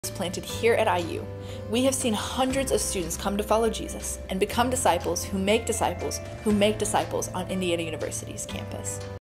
planted here at IU. We have seen hundreds of students come to follow Jesus and become disciples who make disciples on Indiana University's campus.